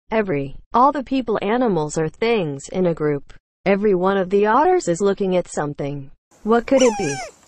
All the people, animals, or things in a group. Every one of the otters is looking at something. What could it be?